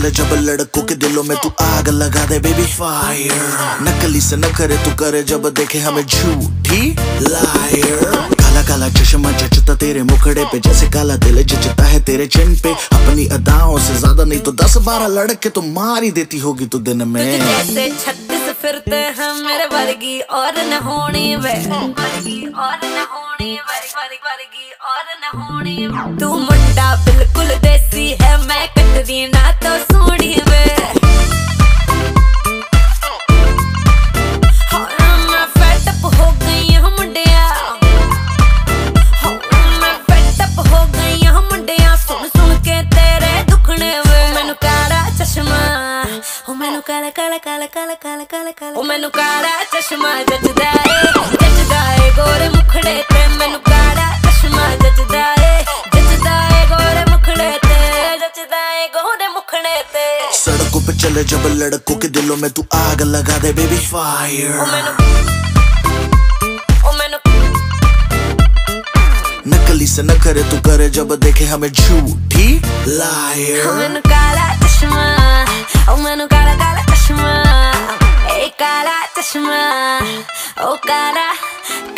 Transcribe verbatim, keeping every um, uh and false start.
चले जब लड़कों के दिलों में तू आग लगा दे बेबी फायर। नकली से न करे तू करे जब देखे हमें झूठी लायर। काला काला चश्मा जचता तेरे मुखड़े पे जैसे काला दिल जचता है तेरे चिन पे। अपनी अदाओं से ज्यादा नहीं तो दस बारह लड़के तो मार ही देती होगी तू दिन में। जैसे छत्तीस फिरते हैं मेरे वर्गी और न होनी वे, वर्गी और न होनी वे, वर्गी और न होनी वे। तू मुंडा बिल्कुल देसी है, मैं कटरीना तो सोनी वे। मैं फेड अप हो गई हूँ मुंडिया, मैं फेड अप हो गई हूँ मुंडिया। सुन सुन के तेरे दुखने वे। मैनू काला चश्मा, ओ मैनू काला काला काला काला काला काला काला, ओ मैनू काला चश्मा जचदा ए, जचदा ए गोरे मुखड़े ते। मैनू काला चश्मा जचदा ए, जचदा ए गोरे मुखड़े ते, जचदा ए गोरे मुखड़े ते। सड़कों पे चले जब लड़कों के दिलों में तू आग लगा दे बेबी फायर। ओ मैनू, ओ मैनू नकली से न करे तू करे जब देखे हमें झूठी लायर। ओ मैनू काला चश्मा, ओ मैनू काला काला चश्मा, ए काला चश्मा, ओ काला